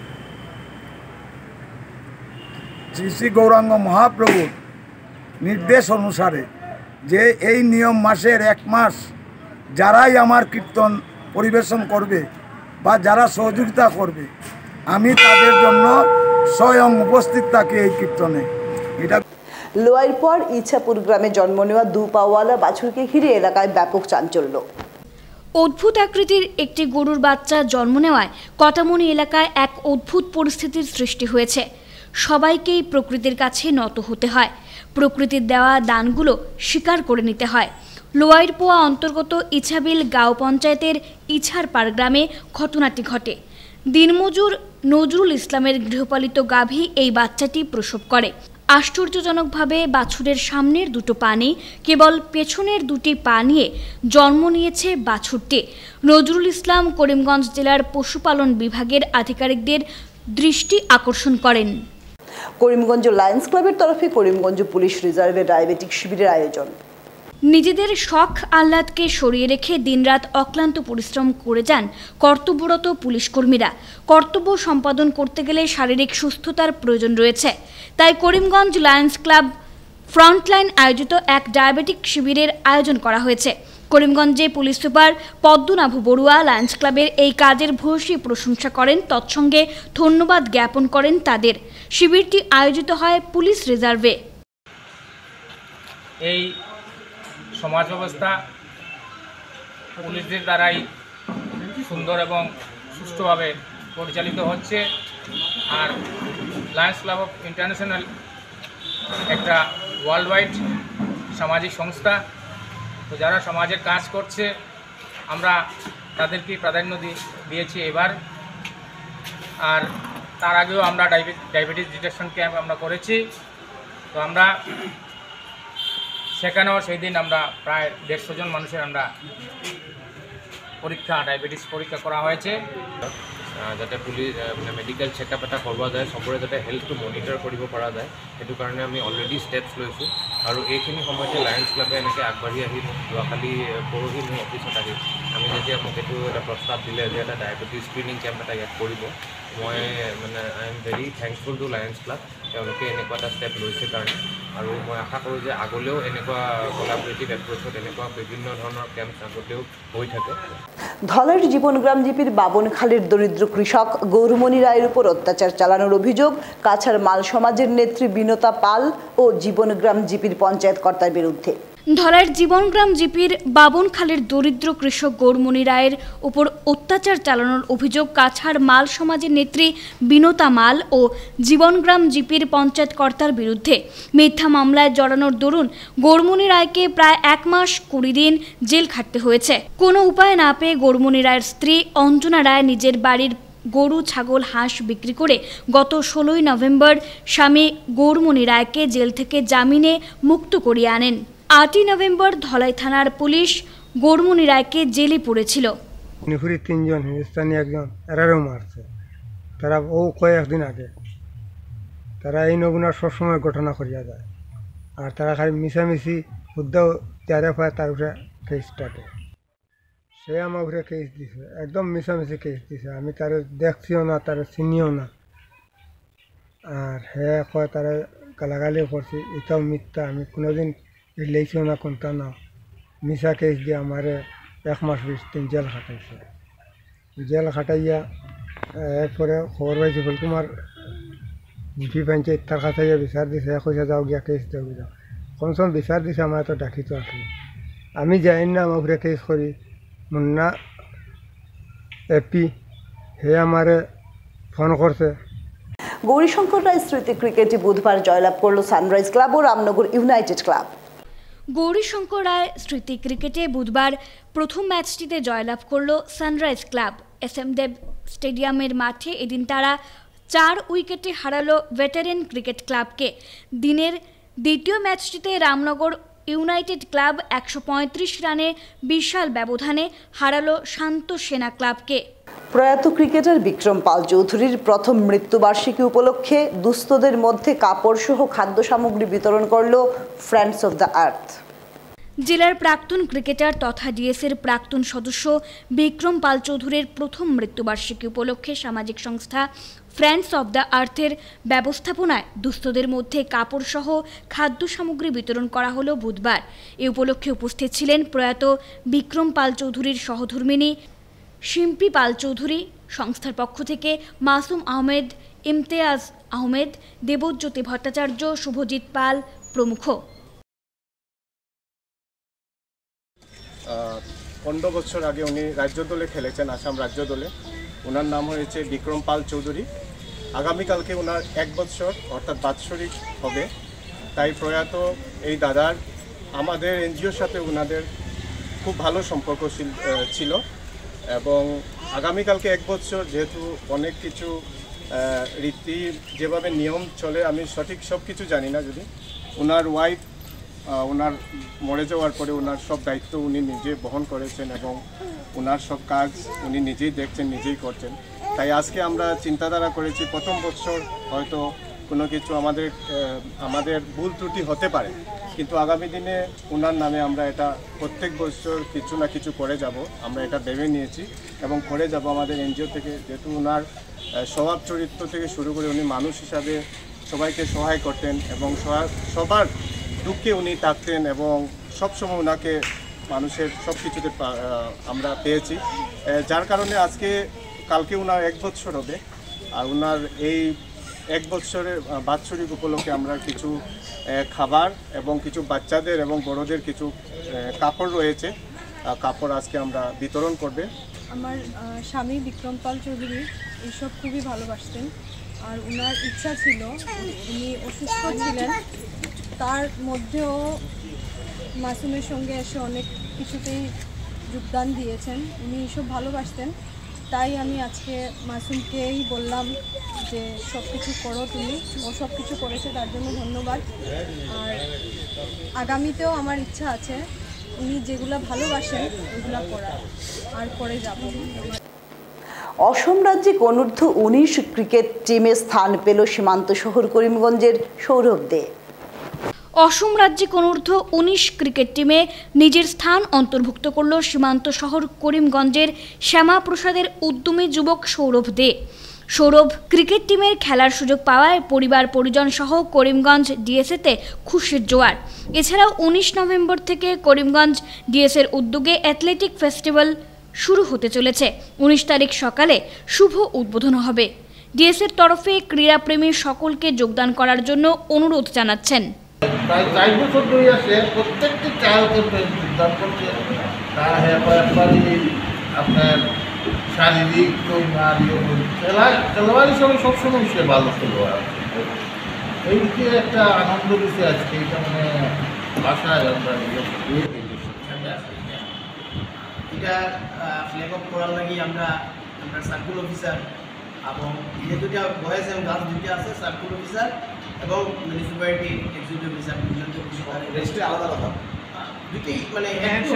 S: শ্রী শ্রী গৌরাঙ্গ মহাপ্রভুর নির্দেশ অনুসারে যে এই নিয়ম মাসের 1 মাস যারাই আমার কীর্তন পরিবেশন করবে বা যারা সহযোগিতা করবে আমি তাদের জন্য স্বয়ং উপস্থিত থাকি এই কীর্তনে। এটা
B: লোয়াইর পর ইছাপুর গ্রামে জন্ম নেওয়া 2 পাওয়ালা বাছুরকে ঘিরে এলাকায় ব্যাপক চাঞ্চল্য।
C: অদ্ভুত আকৃতির একটি গরুর বাচ্চা জন্ম নেওয়ায় কটামনি এলাকায় এক অদ্ভুত পরিস্থিতির সৃষ্টি হয়েছে। সবাইকেই প্রকৃতির কাছে নত হতে হয়, প্রকৃতির দেওয়া দানগুলো স্বীকার করে নিতে হয়। লোয়াইর পোয়া অন্তর্গত ইছাবিল গাঁও পঞ্চায়েতের ইছারপাড় গ্রামে ঘটনাটি ঘটে। দিনমজুর নজরুল ইসলামের গৃহপালিত গাভী এই বাচ্চাটি প্রসব করে। আশ্চর্যজনকভাবে বাছুরের সামনের 2টো পা নেই, কেবল পেছনের 2টি পা নিয়ে জন্ম নিয়েছে বাছুরটি। নজরুল ইসলাম করিমগঞ্জ জেলার পশুপালন বিভাগের আধিকারিকদের দৃষ্টি আকর্ষণ করেন।
B: করিমগঞ্জ লায়ন্স ক্লাবের তরফে করিমগঞ্জ পুলিশ রিজার্ভে ডায়াবেটিক শিবিরের আয়োজন।
C: নিজেদের শখ আহ্লাদকে সরিয়ে রেখে দিনরাত অক্লান্ত পরিশ্রম করে যান কর্তব্যরত পুলিশ কর্মীরা। কর্তব্য সম্পাদন করতে গেলে শারীরিক সুস্থতার প্রয়োজন রয়েছে। তাই করিমগঞ্জ লায়ন্স ক্লাব ফ্রন্টলাইন আয়োজিত এক ডায়াবেটিক শিবিরের আয়োজন করা হয়েছে। করিমগঞ্জে police super Padmanabh Barua Lions ক্লাবের এই কাজের ভূয়সী প্রশংসা করেন, তৎসঙ্গে ধন্যবাদ জ্ঞাপন করেন তাদের। শিবিরটি আয়োজিত হয় পুলিশ রিজার্ভে।
T: এই সমাজ ব্যবস্থা পুলিশদের দ্বারাই সুন্দর এবং সুষ্ঠুভাবে পরিচালিত হচ্ছে। আর লায়ন্স ক্লাব অফ ইন্টারন্যাশনাল একটা ওয়ার্ল্ড ওয়াইড সামাজিক সংস্থা, তো যারা সমাজের কাজ করছে আমরা তাদেরকে প্রাধান্য দিয়েছি এবার। আর তার আগেও আমরা ডায়াবেটিস ডিটেকশন ক্যাম্প আমরা করেছি, তো আমরা সেখানেও সেই দিন আমরা প্রায় 150 জন মানুষের আমরা ডায়াবেটিস পরীক্ষা করা হয়েছে।
U: যাতে পুলিশ মেডিকেল চেকআপ এটা কৰিব যায়, সবৰে যাতে হেল্থটো মনিটৰ কৰিব পৰা যায়, সেইটো কাৰণে আমি অলৰেডি ষ্টেপছ লৈছোঁ। আৰু এইখিনি সময়তে লায়ন্স ক্লাবে এনেকৈ আগবাঢ়ি আহি যোৱাকালি পৰহি মোৰ অফিচত আহি আমি যেতিয়া মোক এইটো এটা প্ৰস্তাৱ দিলে যে এটা ডায়েবেটিছ স্ক্ৰিনিং কেম্প এটা ইয়াত কৰিব, মই মানে I am very thankful to Lions club, তেওঁলোকে এনেকুৱা এটা ষ্টেপ লৈছে কাৰণে। আৰু মই আশা কৰোঁ যে আগলৈও এনেকুৱা কোলাবৰেটিভ এপ্ৰ'চত এনেকুৱা বিভিন্ন ধৰণৰ কেম্প আগতেও হৈ থাকে।
B: ধলাইর জীবনগ্রাম জিপির বাবনখালীর দরিদ্র কৃষক গৌরমণি রায়ের উপর অত্যাচার চালানোর অভিযোগ কাছাড় মাল সমাজের নেত্রী বিনতা পাল ও জীবনগ্রাম জিপির পঞ্চায়েত কর্তার বিরুদ্ধে।
C: ধলাইর জীবনগ্রাম জিপির বাবনখালীর দরিদ্র কৃষক গৌরমণি রায়ের উপর অত্যাচার চালানোর অভিযোগ কাছাড় মাল সমাজের নেত্রী বিনতা মাল ও জীবনগ্রাম জিপির পঞ্চায়েত কর্তার বিরুদ্ধে। মিথ্যা মামলায় জড়ানোর দরুন গৌরমণি রায়কে প্রায় 1 মাস 20 দিন জেল খাটতে হয়েছে। কোনো উপায় না পেয়ে গৌরমণি রায়ের স্ত্রী অঞ্জনা রায় নিজের বাড়ির গরু, ছাগল, হাঁস বিক্রি করে গত 16 নভেম্বর স্বামী গৌরমণি রায়কে জেল থেকে জামিনে মুক্ত করিয়ে আনেন। 8 নভেম্বর ধলাই থানার পুলিশ গৌরমণি রায়কে জেলে পড়েছিল।
V: নিখুরি 3 জন হিন্দুস্তানি একজন এরারও মারছে, তারা ও কয়েকদিন আগে তারা এই নমুনার সবসময় ঘটনা করিয়া যায়। আর তারা খালি মিশামিশি উদ্যোগ যারে পায় তার উপরে কেস স্টার্টে। সে আমার উপরে কেস দিছে, একদম মিশামিশি কেস দিছে। আমি তার দেখছিও না, তার চিনিও না। আর হে কয় তারা গালাগালিও করছি, এটাও মিথ্যা। আমি কোনোদিন লেইছিও না, কোনটা না। মিশা কেস দিয়ে আমারে 1 মাস 20 দিন জেল খাটাইছে। জেল খাটাইয়া এরপরে খবর পাইছি ফুলকুমার জিপি পঞ্চায়েত তার কাছে বিচার দিছে, কইসা যাও গিয়া কেস দেও যাও। কমসম বিচার দিছে, আমার তো ডাকিত আসলে আমি যাই না। আমার উপরে কেস করি মুন্না এপি হে আমারে ফোন করছে।
B: গৌরীশঙ্কর রায় স্মৃতি ক্রিকেটে বুধবার জয়লাভ করল সানরাইজ ক্লাব ও রামনগর ইউনাইটেড ক্লাব।
C: গৌরীশঙ্কর রায় স্মৃতি ক্রিকেটে বুধবার প্রথম ম্যাচটিতে জয়লাভ করল সানরাইজ ক্লাব। SM দেব স্টেডিয়ামের মাঠে এদিন তারা 4 উইকেটে হারালো ভেটারেন ক্রিকেট ক্লাবকে। দিনের দ্বিতীয় ম্যাচটিতে রামনগর ইউনাইটেড ক্লাব 135 রানে বিশাল ব্যবধানে হারালো শান্ত সেনা ক্লাবকে।
B: প্রয়াত ক্রিকেটার বিক্রম পাল চৌধুরীর প্রথম মৃত্যুবার্ষিকী উপলক্ষে দুস্থদের মধ্যে কাপড় সহ খাদ্য সামগ্রী বিতরণ করল ফ্রেন্ডস অফ দ্য আর্থ।
C: জেলার প্রাক্তন ক্রিকেটার তথা ডিএসের প্রাক্তন সদস্য বিক্রম পাল চৌধুরীর প্রথম মৃত্যুবার্ষিকী উপলক্ষে সামাজিক সংস্থা ফ্রেন্ডস অব দ্য আর্থের ব্যবস্থাপনায় দুস্থদের মধ্যে কাপড় সহ খাদ্য সামগ্রী বিতরণ করা হলো বুধবার। এ উপলক্ষে উপস্থিত ছিলেন প্রয়াত বিক্রম পাল চৌধুরীর সহধর্মিণী শিম্পি পাল চৌধুরী, সংস্থার পক্ষ থেকে মাসুম আহমেদ, ইমতিয়াজ আহমেদ, দেবজ্যোতি ভট্টাচার্য, শুভজিৎ পাল প্রমুখ।
D: 15 বছর আগে উনি রাজ্য দলে খেলেছেন, আসাম রাজ্য দলে। ওনার নাম হয়েছে বিক্রম পাল চৌধুরী। আগামীকালকে ওনার 1 বছর অর্থাৎ বাৎসরিক হবে। তাই প্রয়াত এই দাদার আমাদের এনজিওর সাথে ওনাদের খুব ভালো সম্পর্ক ছিল এবং আগামীকালকে 1 বছর, যেহেতু অনেক কিছু রীতি যেভাবে নিয়ম চলে আমি সঠিক সব কিছু জানি না, যদি ওনার ওয়াইফ ওনার মরে যাওয়ার পরে ওনার সব দায়িত্ব উনি নিজে বহন করেছেন এবং ওনার সব কাজ উনি নিজেই দেখছেন, নিজেই করছেন। তাই আজকে আমরা চিন্তাধারা করেছি প্রথম বছর হয়তো কোনো কিছু আমাদের ভুল ত্রুটি হতে পারে, কিন্তু আগামী দিনে ওনার নামে আমরা এটা প্রত্যেক বছর কিছু না কিছু করে যাব, আমরা এটা ভেবে নিয়েছি এবং করে যাব আমাদের এনজিও থেকে। যেহেতু ওনার স্বভাব চরিত্র থেকে শুরু করে উনি মানুষ হিসাবে সবাইকে সহায় করতেন এবং সবার দুঃখে উনি থাকতেন এবং সবসময় ওনাকে মানুষের সব কিছুতে আমরা পেয়েছি, যার কারণে কালকে ওনার 1 বছর হবে। আর ওনার এই 1 বছরের বাৎসরিক উপলক্ষে আমরা কিছু খাবার এবং কিছু বাচ্চাদের এবং বড়দের কিছু কাপড় রয়েছে, কাপড় আজকে আমরা বিতরণ করবে।
E: আমার স্বামী বিক্রম পাল চৌধুরী এইসব খুবই ভালোবাসতেন, আর ওনার ইচ্ছা ছিল, উনি অসুস্থ ছিলেন, তার মধ্যেও মাসুমের সঙ্গে এসে অনেক কিছুতেই যোগদান দিয়েছেন। উনি এসব ভালোবাসতেন, তাই আমি আজকে মাসুমকেই বললাম যে সব কিছু করো তুমি, ও সব কিছু করেছে তার জন্য ধন্যবাদ। আর আগামীতেও আমার ইচ্ছা আছে উনি যেগুলো ভালোবাসেন ওইগুলো করার, আর করে যাব।
B: অসম রাজ্যে অনূর্ধ্ব-19 ক্রিকেট টিমে স্থান পেল সীমান্ত শহর করিমগঞ্জের সৌরভ দে।
C: অসম রাজ্যে অনূর্ধ্ব-19 ক্রিকেট টিমে নিজের স্থান অন্তর্ভুক্ত করল সীমান্ত শহর করিমগঞ্জের শ্যামাপ্রসাদের উদ্যমী যুবক সৌরভ দে। সৌরভ ক্রিকেট টিমের খেলার সুযোগ পাওয়ায় পরিবার পরিজন সহ করিমগঞ্জ ডিএসএতে খুশির জোয়ার। এছাড়াও 19 নভেম্বর থেকে করিমগঞ্জ ডিএসএর উদ্যোগে অ্যাথলেটিক ফেস্টিভ্যাল শুরু হতে চলেছে। 19 তারিখ সকালে শুভ উদ্বোধন হবে। ডিএসএর তরফে ক্রীড়াপ্রেমী সকলকে যোগদান করার জন্য অনুরোধ জানাচ্ছেন।
W: প্রায় 4 বছর ধরে আছে, প্রত্যেকটি চালকের যোগদান করছে। তারা আপনার শারীরিক খেলোয়াড় হিসাবে সবসময় সে ভালো খেলোয়াড়। এই দিকে একটা আনন্দ দিচ্ছে আজকে, এটা মানে বাসায় আমরা
X: এটা ফ্ল্যাগ অফ করার লাগে আমরা সার্কুল অফিসার এবং যে দুটা বয়েজ এবং গার্লস দুইটা আছে, সার্কুল অফিসার এবং মিউনিসিপ্যালিটি এক্সিকিউটিভ অফিসার রেস্টে আলাদা আলাদা দুইটাই মানে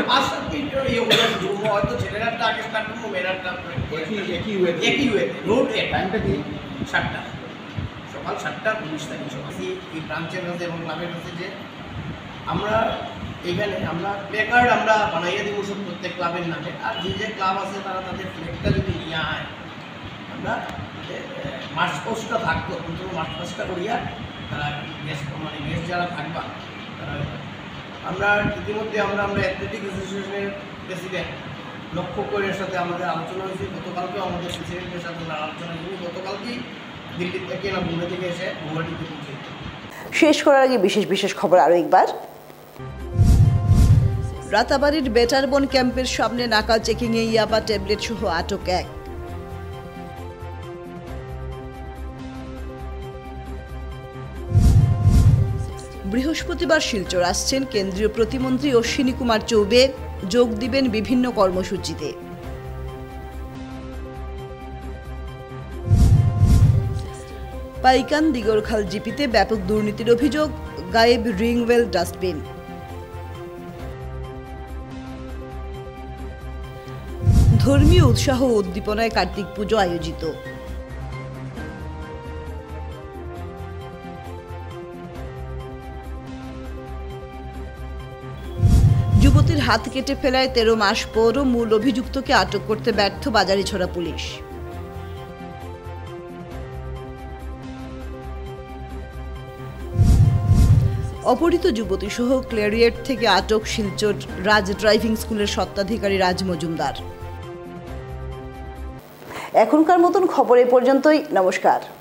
X: হয়তো ছেলেরাটা আগে স্টার্ট করবো, মেয়েরাটা একই ওয়েতে রোড টাইমটা কি 7টা, সকাল 7টা 19 তারিখ সকাল। এই ব্রাঞ্চের মধ্যে এবং ক্লাবের মধ্যে যে আমরা এইখানে আমরা প্লেকার্ড আমরা বানাইয়া দিব সব প্রত্যেক ক্লাবের নামে। আর যে ক্লাব আছে তারা তাদের ফ্ল্যাগটা যদি নিয়ে আয়, আমরা মার্চ পাস্টটা থাকতো, কিন্তু মার্চ পাস্টটা করিয়া তারা গেস্ট যারা থাকবা তারা আমরা ইতিমধ্যে আমরা অ্যাথলেটিক অ্যাসোসিয়েশনের প্রেসিডেন্ট লক্ষ্য করের সাথে আমাদের আলোচনা হয়েছে। গতকালকেও আমাদের প্রেসিডেন্টের সাথে আলোচনা হয়েছে, গতকালকেই দিল্লি থেকে না বোম্বে থেকে এসে গুয়াহাটিতে পৌঁছে।
B: শেষ করার আগে বিশেষ খবর আরও একবার। রাতাবাড়ির বেটারবন ক্যাম্পের সামনে নাকা চেকিংয়ে ইয়াবা ট্যাবলেট সহ আটক 1। বৃহস্পতিবার শিলচর আসছেন কেন্দ্রীয় প্রতিমন্ত্রী অশ্বিনী কুমার চৌবে, যোগ দিবেন বিভিন্ন কর্মসূচিতে। পাইকান দিগরখাল জিপিতে ব্যাপক দুর্নীতির অভিযোগ, গায়েব রিংওয়েল ডাস্টবিন। ধর্মীয় উৎসাহ ও উদ্দীপনায় কার্তিক পুজো আয়োজিত। যুবতীর হাত কেটে ফেলায় 13 মাস পরও মূল অভিযুক্তকে আটক করতে ব্যর্থ বাজারিছড়া পুলিশ। অপহৃত যুবতী সহ ক্লেরিয়েট থেকে আটক শিলচর রাজ ড্রাইভিং স্কুলের স্বত্বাধিকারী রাজ মজুমদার। এখনকার মতন খবর এ পর্যন্তই। নমস্কার।